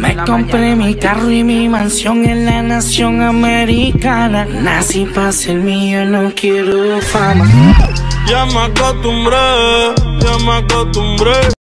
Me compré mi carro y mi mansión en la nación americana. Nací pa' ser mío, no quiero fama. Ya me acostumbré, ya me acostumbré.